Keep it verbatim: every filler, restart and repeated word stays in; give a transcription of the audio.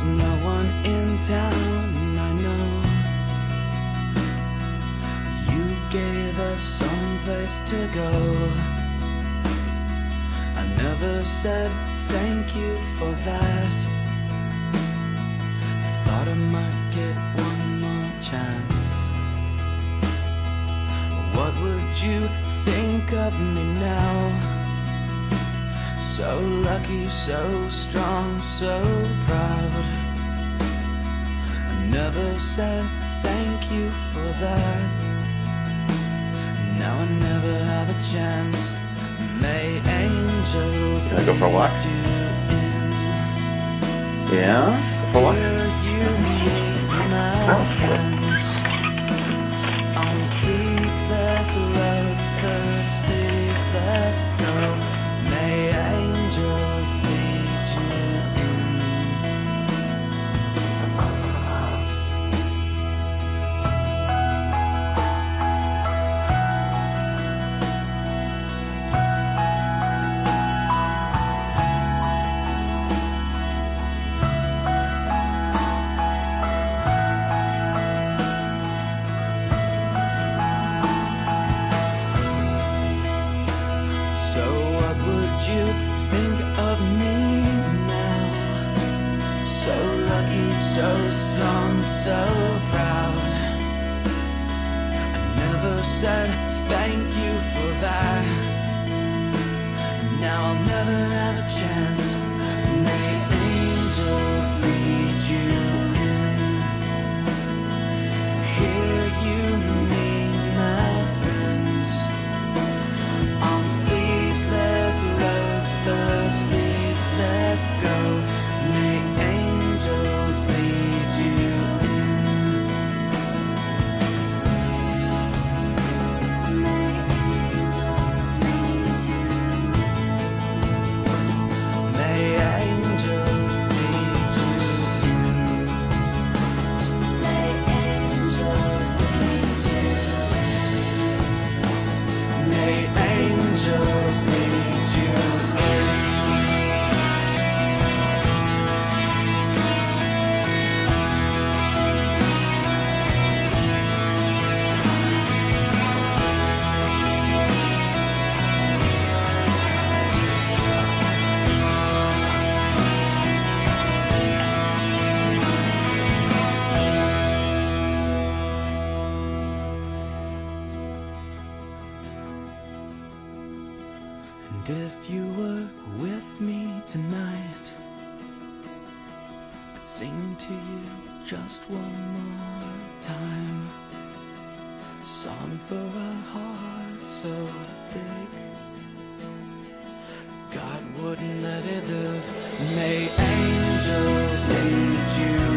There's no one in town, I know. You gave us someplace to go. I never said thank you for that. I thought I might get one more chance. What would you think of me now? So lucky, so strong, so proud. I never said thank you for that. Now I never have a chance. May angels Can I go for a walk? lead you in. Yeah? Go for a walk? Here you meet my friends. On sleepless roads, the sleepless go. May angels lead you in. So what would you think of me now? So lucky, so strong, so proud. I never said thank you for that. Now I'll never have a chance. May angels lead you in. Here you meet my friends. On sleepless roads, the sleepless go. May angels lead you in. May angels lead you in. May angels lead you in. May angels lead you in. May angels lead you in. And if you were with me tonight, I'd sing to you just one more time. A song for a heart so big God wouldn't let it live. May angels lead you